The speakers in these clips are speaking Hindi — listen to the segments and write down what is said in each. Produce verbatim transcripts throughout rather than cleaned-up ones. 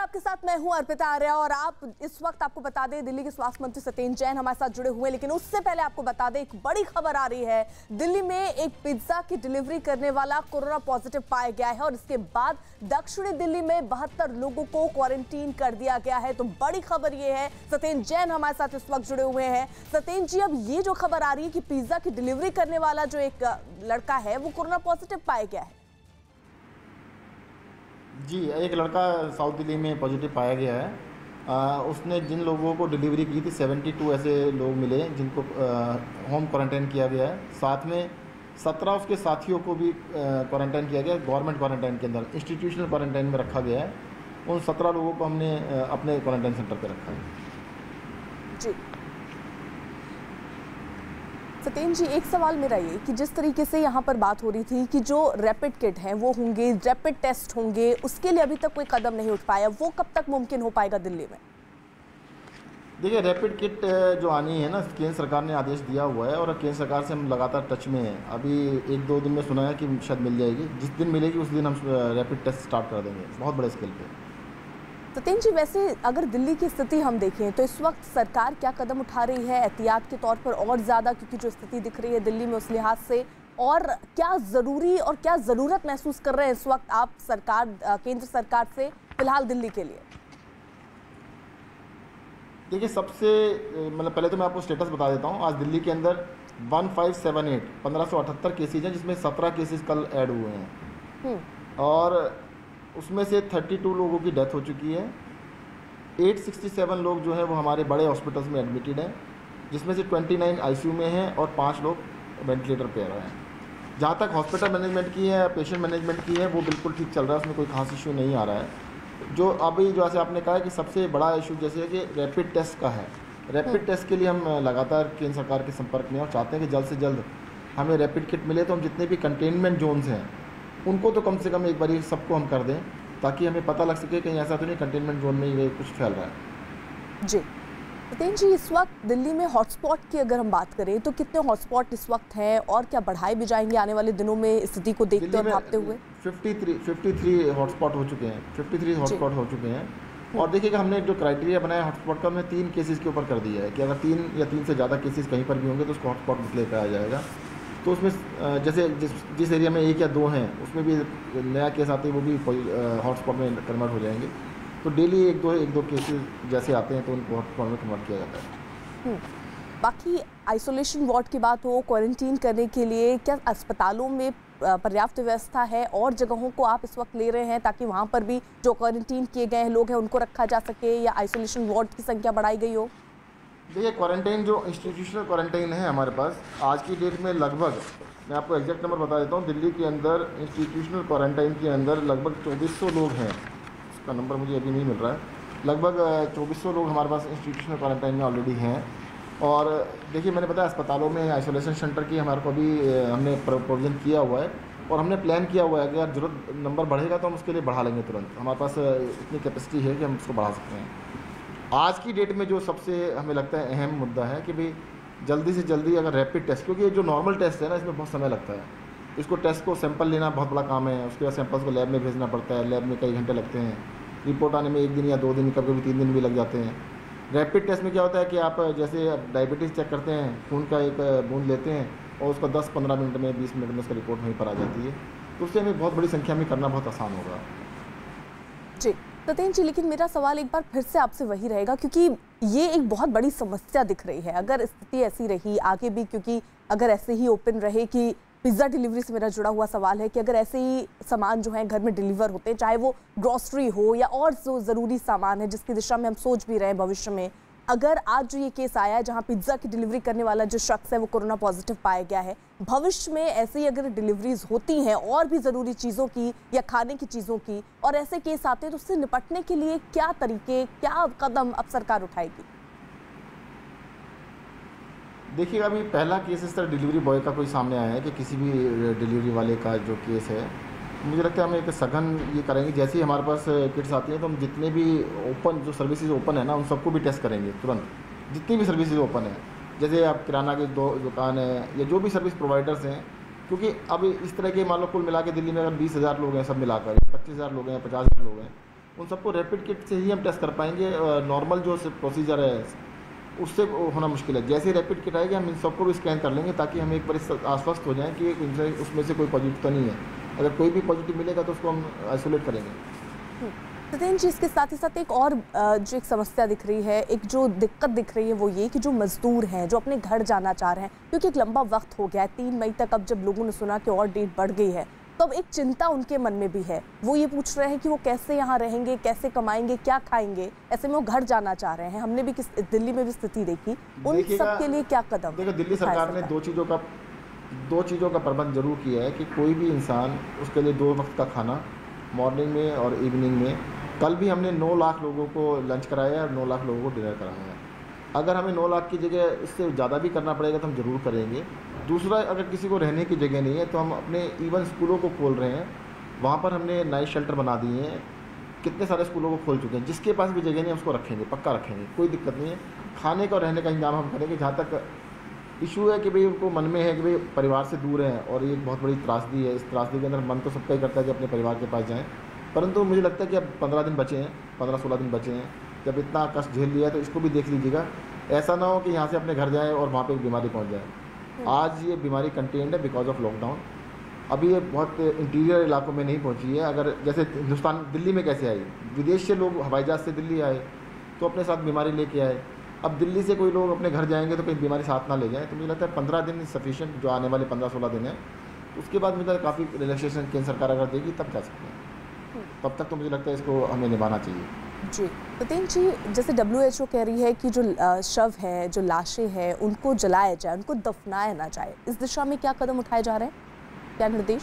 आपके साथ मैं हूं अर्पिता आर्या और आप इस वक्त आपको बता दें दिल्ली के स्वास्थ्य मंत्री सत्येंद्र जैन हमारे साथ जुड़े हुए हैं। लेकिन उससे पहले आपको बता दें एक बड़ी खबर आ रही है। दिल्ली में एक पिज्जा की डिलीवरी करने वाला कोरोना पॉजिटिव पाया गया है और इसके बाद दक्षिणी दिल्ली में बहत्तर लोगों को क्वारंटीन कर दिया गया है। तो बड़ी खबर यह है, सत्येंद्र जैन हमारे साथ इस वक्त जुड़े हुए हैं। सत्येंद्र जी, अब ये जो खबर आ रही है कि पिज्जा की डिलीवरी करने वाला जो एक लड़का है वो कोरोना पॉजिटिव पाया गया है। जी, एक लड़का साउथ दिल्ली में पॉजिटिव पाया गया है। आ, उसने जिन लोगों को डिलीवरी की थी बहत्तर ऐसे लोग मिले जिनको होम क्वारंटाइन किया गया है। साथ में सत्रह उसके साथियों को भी क्वारंटाइन किया गया है। गवर्नमेंट क्वारंटाइन के अंदर इंस्टीट्यूशनल क्वारंटाइन में रखा गया है। उन सत्रह लोगों को हमने अपने क्वारंटाइन सेंटर पर रखा है। जी सत्येंद्र जी, एक सवाल मेरा ये कि जिस तरीके से यहाँ पर बात हो रही थी कि जो रैपिड किट हैं वो होंगे, रैपिड टेस्ट होंगे, उसके लिए अभी तक कोई कदम नहीं उठ पाया, वो कब तक मुमकिन हो पाएगा दिल्ली में? देखिए, रैपिड किट जो आनी है ना, केंद्र सरकार ने आदेश दिया हुआ है और केंद्र सरकार से हम लगातार टच में हैं। अभी एक दो दिन में सुना है कि शायद मिल जाएगी। जिस दिन मिलेगी उस दिन हम रैपिड टेस्ट स्टार्ट कर देंगे, बहुत बड़े स्केल पे। सत्येंद्र जी, वैसे अगर दिल्ली की स्थिति हम देखें तो इस वक्त सरकार क्या कदम उठा रही है एहतियात के तौर पर और ज़्यादा, क्योंकि जो स्थिति दिख रही है दिल्ली में उस लिहाज से, और क्या ज़रूरी और क्या ज़रूरत महसूस कर रहे हैं इस वक्त आप सरकार, केंद्र सरकार से फिलहाल दिल्ली के लिए? देखिए, सबसे मतलब पहले तो मैं आपको स्टेटस बता देता हूँ। आज दिल्ली के अंदर पंद्रह सौ अठहत्तर पंद्रह सौ अठहत्तर केसेज हैं, जिसमें सत्रह केसेज कल ऐड हुए हैं और उसमें से बत्तीस लोगों की डेथ हो चुकी है। आठ सौ सड़सठ लोग जो है वो हमारे बड़े हॉस्पिटल्स में एडमिटेड हैं, जिसमें से उनतीस आईसीयू में हैं और पाँच लोग वेंटिलेटर पे रहे हैं। जहाँ तक हॉस्पिटल मैनेजमेंट की है, पेशेंट मैनेजमेंट की है, वो बिल्कुल ठीक चल रहा है, उसमें कोई खास इशू नहीं आ रहा है। जो अभी जो ऐसे आपने कहा कि सबसे बड़ा इशू जैसे कि रैपिड टेस्ट का है, रैपिड टेस्ट के लिए हम लगातार केंद्र सरकार के संपर्क में और चाहते हैं कि जल्द से जल्द हमें रैपिड किट मिले, तो हम जितने भी कंटेनमेंट जोन्स हैं उनको तो कम से कम एक बार सबको हम कर दें, ताकि हमें पता लग सके कहीं ऐसा तो नहीं कंटेनमेंट जोन में ये कुछ फैल रहा है। जी सत्येंद्र जी, इस वक्त दिल्ली में हॉटस्पॉट की अगर हम बात करें तो कितने हॉटस्पॉट इस वक्त हैं और क्या बढ़ाए भी जाएंगे आने वाले दिनों में स्थिति को देखते और भापते हुए? तिरेपन हॉटस्पॉट हो चुके हैं, तिरेपन हॉटस्पॉट हो चुके हैं। और देखिएगा, हमने जो क्राइटेरिया बनाया हॉटस्पॉट का, हमने तीन केसेस के ऊपर कर दिया है कि अगर तीन या तीन से ज़्यादा केसेस कहीं पर भी होंगे तो उसको हॉटस्पॉट डिक्लेयर कराया जाएगा। तो उसमें जैसे जिस जिस एरिया में एक या दो हैं उसमें भी नया केस आते हैं, वो भी हॉटस्पॉट में कन्वर्ट हो जाएंगे। तो डेली एक दो एक दो केसेस जैसे आते हैं तो उनको हॉटस्पॉट में कन्वर्ट किया जाता है। बाकी आइसोलेशन वार्ड की बात हो, क्वारंटीन करने के लिए क्या अस्पतालों में पर्याप्त व्यवस्था है और जगहों को आप इस वक्त ले रहे हैं ताकि वहाँ पर भी जो क्वारंटीन किए गए लोग हैं उनको रखा जा सके, या आइसोलेशन वार्ड की संख्या बढ़ाई गई हो? देखिए, क्वारंटाइन जो इंस्टीट्यूशनल क्वारंटाइन है हमारे पास आज की डेट में लगभग, मैं आपको एग्जैक्ट नंबर बता देता हूँ, दिल्ली के अंदर इंस्टीट्यूशनल क्वारंटाइन के अंदर लगभग चौबीस सौ लोग हैं। उसका नंबर मुझे अभी नहीं मिल रहा है। लगभग चौबीस सौ लोग हमारे पास इंस्टीट्यूशनल क्वारंटाइन में ऑलरेडी हैं। और देखिए, मैंने बताया अस्पतालों में आइसोलेशन सेंटर की हमारे को भी हमने प्रोविजन किया हुआ है और हमने प्लान किया हुआ है कि अगर जरूरत नंबर बढ़ेगा तो हम उसके लिए बढ़ा लेंगे तुरंत। हमारे पास इतनी कैपेसिटी है कि हम उसको बढ़ा सकते हैं। आज की डेट में जो सबसे हमें लगता है अहम मुद्दा है कि भाई जल्दी से जल्दी अगर रैपिड टेस्ट, क्योंकि ये जो नॉर्मल टेस्ट है ना इसमें बहुत समय लगता है, इसको टेस्ट को सैंपल लेना बहुत बड़ा काम है, उसके बाद सैंपल्स को लैब में भेजना पड़ता है, लैब में कई घंटे लगते हैं, रिपोर्ट आने में एक दिन या दो दिन, कभी कभी तीन दिन भी लग जाते हैं। रैपिड टेस्ट में क्या होता है कि आप जैसे डायबिटीज़ चेक करते हैं, खून का एक बूंद लेते हैं और उसका दस पंद्रह मिनट में बीस मिनट में उसका रिपोर्ट वहीं पर आ जाती है। तो उससे हमें बहुत बड़ी संख्या में करना बहुत आसान होगा। जी सत्येंद्र जी, लेकिन मेरा सवाल एक बार फिर से आपसे वही रहेगा, क्योंकि ये एक बहुत बड़ी समस्या दिख रही है अगर स्थिति ऐसी रही आगे भी, क्योंकि अगर ऐसे ही ओपन रहे कि पिज़्ज़ा डिलीवरी से मेरा जुड़ा हुआ सवाल है कि अगर ऐसे ही सामान जो है घर में डिलीवर होते हैं, चाहे वो ग्रॉसरी हो या और जो ज़रूरी सामान है जिसकी दिशा में हम सोच भी रहे हैं भविष्य में, अगर आज जो ये केस आया है जहाँ पिज़्ज़ा की डिलीवरी करने वाला जो शख्स है वो कोरोना पॉजिटिव पाया गया है, भविष्य में ऐसे ही अगर डिलीवरीज होती हैं और भी ज़रूरी चीज़ों की या खाने की चीज़ों की और ऐसे केस आते हैं, तो उससे निपटने के लिए क्या तरीके, क्या कदम अब सरकार उठाएगी? देखिए, अभी पहला केस इस तरह डिलीवरी बॉय का कोई सामने आया है कि किसी भी डिलीवरी वाले का जो केस है, मुझे लगता है हम एक सघन ये करेंगे। जैसे ही हमारे पास किट्स आती हैं तो हम जितने भी ओपन जो सर्विसेज ओपन है ना उन सबको भी टेस्ट करेंगे तुरंत, जितनी भी सर्विसेज ओपन है। जैसे आप किराना की दो दुकान है या जो भी सर्विस प्रोवाइडर्स हैं, क्योंकि अब इस तरह के मान लो कुल मिला के दिल्ली में अगर बीस हज़ार लोग हैं सब मिलाकर, पच्चीस हज़ार लोग हैं, पचास हज़ार लोग हैं, उन सबको रैपिड किट से ही हम टेस्ट कर पाएंगे। नॉर्मल जो प्रोसीजर है उससे होना मुश्किल है। जैसे रैपिड किट आएगी हम इन सबको भी स्कैन कर लेंगे ताकि हम एक बार आश्वस्त हो जाएं कि इनसे उसमें से कोई पॉजिटिव तो नहीं है। अगर कोई भी पॉजिटिव मिलेगा तो उसको हम आइसोलेट करेंगे। सत्येंद्र जी, इसके साथ ही साथ एक और जो एक समस्या दिख रही है, एक जो दिक्कत दिख रही है वो ये कि जो मजदूर हैं जो अपने घर जाना चाह रहे हैं, क्योंकि एक लंबा वक्त हो गया है तीन मई तक, अब जब लोगों ने सुना कि और डेट बढ़ गई है तो अब एक चिंता उनके मन में भी है। वो ये पूछ रहे हैं कि वो कैसे यहाँ रहेंगे, कैसे कमाएंगे, क्या खाएंगे। ऐसे में वो घर जाना चाह रहे हैं। हमने भी किस दिल्ली में भी स्थिति देखी। उन सब के लिए क्या कदम? देखो, दिल्ली सरकार ने दो चीज़ों का दो चीज़ों का प्रबंध जरूर किया है कि कोई भी इंसान उसके लिए दो वक्त का खाना मॉर्निंग में और इवनिंग में। कल भी हमने नौ लाख लोगों को लंच कराया है और नौ लाख लोगों को डिनर कराया है। अगर हमें नौ लाख की जगह इससे ज़्यादा भी करना पड़ेगा तो हम ज़रूर करेंगे। दूसरा, अगर किसी को रहने की जगह नहीं है तो हम अपने इवन स्कूलों को खोल रहे हैं, वहाँ पर हमने नाइट शेल्टर बना दिए हैं। कितने सारे स्कूलों को खोल चुके हैं। जिसके पास भी जगह नहीं है उसको रखेंगे, पक्का रखेंगे, कोई दिक्कत नहीं है। खाने का और रहने का इंतजाम हम करेंगे। जहाँ तक इशू है कि भाई उनको मन में है कि भाई परिवार से दूर हैं और ये एक बहुत बड़ी त्रासदी है, इस त्रासदी के अंदर मन तो सबका ही करता है कि अपने परिवार के पास जाएँ, परंतु मुझे लगता है कि अब पंद्रह दिन बचे हैं, पंद्रह सोलह दिन बचे हैं। जब इतना कष्ट झेल लिया है तो इसको भी देख लीजिएगा। ऐसा ना हो कि यहाँ से अपने घर जाएँ और वहाँ पे एक बीमारी पहुँच जाए। आज ये बीमारी कंटेन्ड है बिकॉज ऑफ लॉकडाउन। अभी ये बहुत इंटीरियर इलाकों में नहीं पहुँची है। अगर जैसे हिंदुस्तान दिल्ली में कैसे आई, विदेश से लोग हवाई जहाज़ से दिल्ली आए तो अपने साथ बीमारी लेके आए। अब दिल्ली से कोई लोग अपने घर जाएंगे तो कहीं बीमारी साथ ना ले जाएँ। तो मुझे लगता है पंद्रह दिन सफिशिएंट, जो आने वाले पंद्रह सोलह दिन है। उसके बाद मुझे काफ़ी रिलैक्सेशन केंद्र सरकार अगर देगी तब जा सकते हैं। तब तक तो मुझे लगता है इसको हमें निभाना चाहिए। जी सत्येंद्र जी, जैसे डब्ल्यू एच ओ कह रही है कि जो शव है, जो लाशें हैं, उनको जलाया जाए, उनको दफनाया ना जाए, इस दिशा में क्या कदम उठाए जा रहे हैं, क्या निर्देश?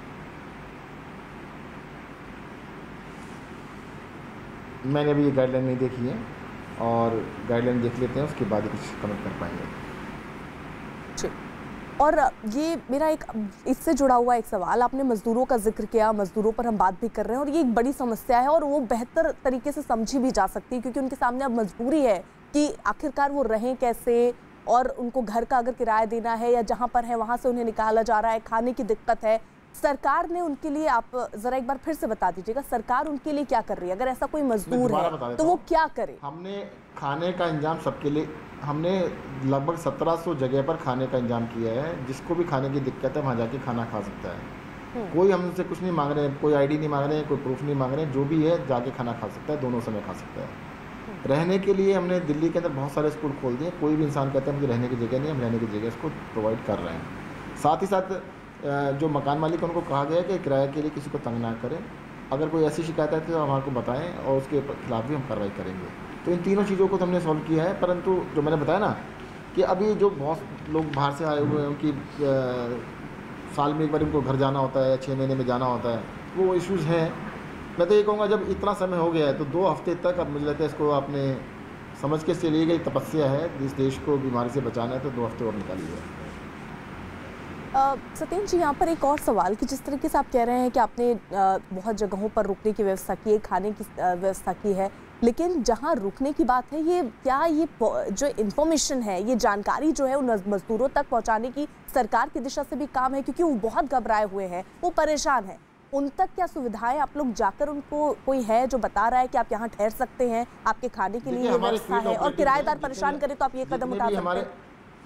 मैंने अभी ये गाइडलाइन नहीं देखी है और गाइडलाइन देख लेते हैं, उसके बाद कुछ कमेंट कर पाएंगे। जी, और ये मेरा एक इससे जुड़ा हुआ एक सवाल, आपने मजदूरों का जिक्र किया, मजदूरों पर हम बात भी कर रहे हैं और ये एक बड़ी समस्या है और वो बेहतर तरीके से समझी भी जा सकती है क्योंकि उनके सामने अब मजबूरी है कि आखिरकार वो रहें कैसे, और उनको घर का अगर किराया देना है या जहाँ पर है वहाँ से उन्हें निकाला जा रहा है, खाने की दिक्कत है। सरकार ने उनके लिए, आप जरा एक बार फिर से बता दीजिएगा, सरकार उनके लिए क्या कर रही है? अगर ऐसा कोई मजदूर है तो वो क्या करे? हमने खाने का इंतजाम सबके लिए, हमने लगभग सत्रह सौ जगह पर खाने का इंतजाम किया है। जिसको भी खाने की दिक्कत है वहाँ जाके खाना खा सकता है। कोई हमसे कुछ नहीं मांग रहे हैं, कोई आईडी नहीं मांग रहे हैं, कोई प्रूफ नहीं मांग रहे हैं। जो भी है जाके खाना खा सकता है, दोनों समय खा सकता है। रहने के लिए हमने दिल्ली के अंदर बहुत सारे स्कूल खोल दिए। कोई भी इंसान कहता है मुझे रहने की जगह नहीं, हम रहने की जगह इसको प्रोवाइड कर रहे हैं। साथ ही साथ जो मकान मालिक उनको कहा गया है कि किराए के लिए किसी को तंग ना करें। अगर कोई ऐसी शिकायत है तो हमारे को बताएं और उसके खिलाफ भी हम कार्रवाई करेंगे। तो इन तीनों चीज़ों को तो हमने सॉल्व किया है, परंतु जो मैंने बताया ना कि अभी जो बहुत लोग बाहर से आए हुए हैं, उनकी साल में एक बार उनको घर जाना होता है, छः महीने में जाना होता है, वो इश्यूज़ हैं। मैं तो ये कहूँगा जब इतना समय हो गया है तो दो हफ्ते तक, अब मुझे लगता है इसको आपने समझ के चली गई तपस्या है, इस देश को बीमारी से बचाना है तो दो हफ्ते और निकालिए। सत्येंद्र जी, यहाँ पर एक और सवाल कि जिस तरीके से आप कह रहे हैं कि आपने आ, बहुत जगहों पर रुकने की व्यवस्था की है, खाने की व्यवस्था की है, लेकिन जहाँ रुकने की बात है, ये क्या ये जो इन्फॉर्मेशन है, ये जानकारी जो है उन मजदूरों तक पहुँचाने की सरकार की दिशा से भी काम है? क्योंकि वो बहुत घबराए हुए हैं, वो परेशान हैं। उन तक क्या सुविधाएं आप लोग जाकर, उनको कोई है जो बता रहा है कि आप यहाँ ठहर सकते हैं, आपके खाने के लिए व्यवस्था है, और किराएदार परेशान करे तो आप ये कदम उठा सकते हैं?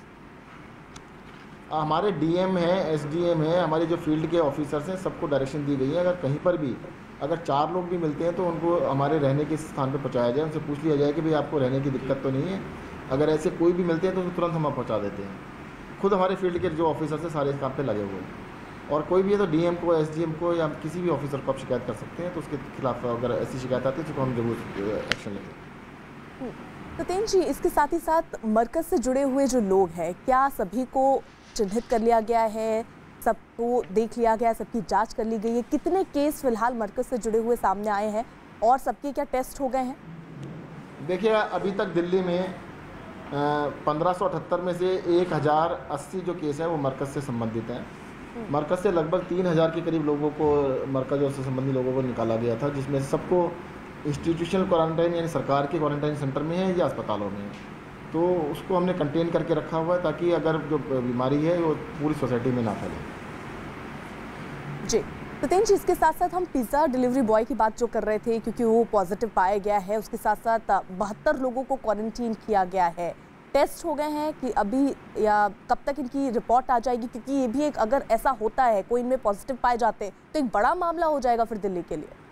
हमारे डीएम है, एसडीएम है, हमारे जो फील्ड के ऑफिसर्स हैं, सबको डायरेक्शन दी गई है। अगर कहीं पर भी अगर चार लोग भी मिलते हैं तो उनको हमारे रहने के स्थान पर पहुंचाया जाए। उनसे पूछ लिया जाए कि भाई आपको रहने की दिक्कत तो नहीं है। अगर ऐसे कोई भी मिलते हैं तो तुरंत हम पहुंचा देते हैं। खुद हमारे फील्ड के जो ऑफिसर्स हैं सारे इस काम पर लगे हुए हैं। और कोई भी है तो डीएम को, एसडीएम को या किसी भी ऑफिसर को आप शिकायत कर सकते हैं। तो उसके खिलाफ अगर ऐसी शिकायत आती है तो हम जरूर एक्शन लेंगे। सत्येंद्र जी, इसके साथ ही साथ मरकज़ से जुड़े हुए जो लोग हैं, क्या सभी को चिन्हित कर लिया गया है, सबको देख लिया गया है, सबकी जांच कर ली गई है? कितने केस फिलहाल मरकज़ से जुड़े हुए सामने आए हैं और सबके क्या टेस्ट हो गए हैं? देखिए, अभी तक दिल्ली में पंद्रह सौ अठहत्तर में से एक हज़ार अस्सी जो केस हैं वो मरकज़ से संबंधित हैं। मरकज़ से लगभग तीन हज़ार के करीब लोगों को, मरकज़ और से संबंधित लोगों को निकाला गया था, जिसमें सबको इंस्टीट्यूशनल क्वारंटाइन यानी सरकार के क्वारंटाइन सेंटर में है या अस्पतालों में है। तो उसको हमने कंटेन करके रखा हुआ है ताकि अगर जो बीमारी है वो पूरी सोसाइटी में ना फैले। जी, सतेन जी, इसके साथ साथ हम पिज़्ज़ा डिलीवरी बॉय की बात जो कर रहे थे, क्योंकि वो पॉजिटिव पाया गया है, उसके साथ साथ बहत्तर लोगों को क्वारंटीन किया गया है। टेस्ट हो गए हैं कि अभी, या कब तक इनकी रिपोर्ट आ जाएगी? क्योंकि ये भी एक, अगर ऐसा होता है, कोई इनमें पॉजिटिव पाए जाते तो एक बड़ा मामला हो जाएगा फिर दिल्ली के लिए।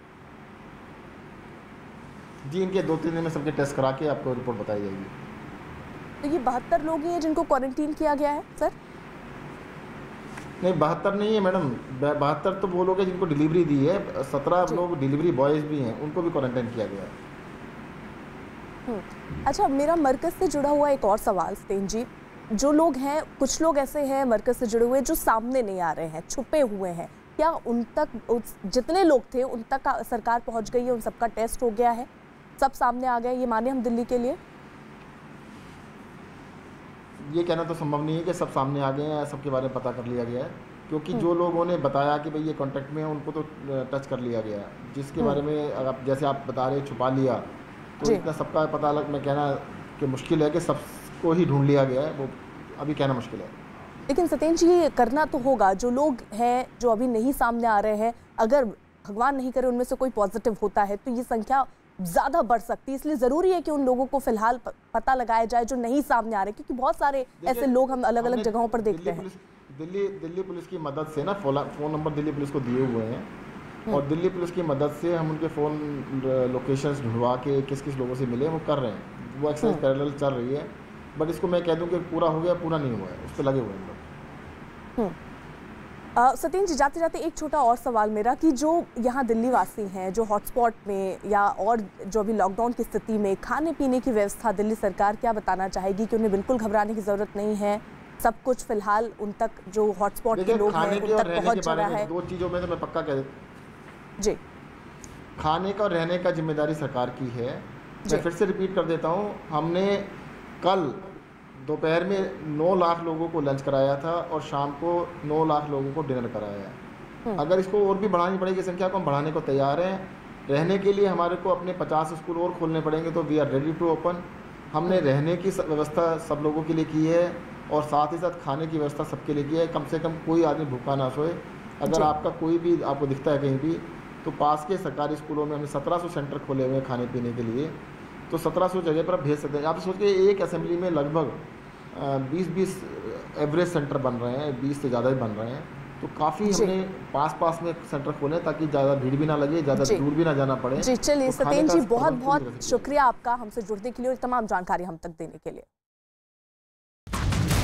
जी, इनके दो तीन दिन में सबके टेस्ट करा के आपको रिपोर्ट बताई जाएगी। तो ये बहत्तर लोग ही हैं जिनको क्वारंटीन किया गया है सर? नहीं, बहत्तर नहीं है मैडम, बहत्तर तो वो लोग हैं जिनको डिलीवरी दी है। सत्रह लोग डिलीवरी बॉयज़ भी हैं, उनको भी क्वारंटाइन किया गया है। अच्छा, मेरा मरकज़ से जुड़ा हुआ एक और सवाल सतेन जी, जो लोग हैं, कुछ लोग ऐसे हैं मरकज़ से जुड़े हुए जो सामने नहीं आ रहे हैं, छुपे हुए हैं, क्या उन तक, उस जितने लोग थे उन तक सरकार पहुंच गई है, उन सबका टेस्ट हो गया है, सब सामने आ गए, ये माने हम दिल्ली के लिए? ये कहना तो संभव नहीं है कि सब सामने आ गए हैं, सबके बारे में पता कर लिया गया है, क्योंकि जो लोगों ने बताया कि भाई ये कांटेक्ट में है, उनको तो टच कर लिया गया है। जिसके बारे में अगर जैसे आप बता रहे छुपा लिया, तो इतना सबका पता लग, मैं कहना कि मुश्किल है कि सबको ही ढूंढ लिया गया है, वो अभी कहना मुश्किल है। लेकिन सतेन जी, ये करना तो होगा। जो लोग हैं जो अभी नहीं सामने आ रहे हैं, अगर भगवान नहीं करे उनमें से कोई पॉजिटिव होता है तो ये संख्या ज़्यादा बढ़ सकती है, इसलिए ज़रूरी है कि उन लोगों को फिलहाल पता लगाया जाए जो नहीं सामने आ रहे, क्योंकि बहुत सारे ऐसे लोग हम अलग अलग जगहों पर देखते हैं। दिल्ली दिल्ली पुलिस की मदद से ना, फ़ोन नंबर दिल्ली पुलिस को दिए हुए हैं, और दिल्ली पुलिस की मदद से हम उनके फ़ोन लोकेशंस ढूंढवा के किस किस लोगों से मिले वो कर रहे हैं। वो एक्सरसाइज पैरेलल चल रही है, बट इसको मैं कह दूं कि पूरा हो गया, पूरा नहीं हुआ है, उस पर लगे हुए हैं लोग। सतेन जी, जाते जाते एक छोटा और सवाल मेरा, कि जो यहाँ दिल्ली वासी हैं, जो हॉटस्पॉट में या और जो अभी लॉकडाउन की स्थिति में, खाने पीने की व्यवस्था दिल्ली सरकार क्या बताना चाहेगी कि उन्हें बिल्कुल घबराने की ज़रूरत नहीं है, सब कुछ फिलहाल उन तक, जो हॉटस्पॉट के लोग हैं उन तक पहुँच रहा है? दो चीज़ों में तो मैं पक्का कह जी, खाने का और रहने का जिम्मेदारी सरकार की है। मैं फिर से रिपीट कर देता हूँ, हमने कल दोपहर में नौ लाख लोगों को लंच कराया था और शाम को नौ लाख लोगों को डिनर कराया है। अगर इसको और भी बढ़ानी पड़ेगी संख्या को, हम बढ़ाने को तैयार हैं। रहने के लिए हमारे को अपने पचास स्कूल और खोलने पड़ेंगे, तो we are ready to open. हमने रहने की व्यवस्था सब लोगों के लिए की है, और साथ ही साथ खाने की व्यवस्था सबके लिए की है। कम से कम कोई आदमी भूखा ना सोए। अगर आपका कोई भी आपको दिखता है कहीं भी, तो पास के सरकारी स्कूलों में हमने सत्रह सौ सेंटर खोले हुए हैं खाने पीने के लिए, तो सत्रह सौ जगह पर आप भेज सकते हैं। आप सोचिए, एक असेंबली में लगभग बीस बीस एवरेज सेंटर बन रहे हैं, बीस से ज़्यादा ही बन रहे हैं, तो काफ़ी हमने पास पास में सेंटर खोले ताकि ज़्यादा भीड़ भी ना लगे, ज़्यादा दूर भी ना जाना पड़े। जी, चलिए सतेन जी, बहुत बहुत शुक्रिया आपका हमसे जुड़ने के लिए और तमाम जानकारी हम तक देने के लिए।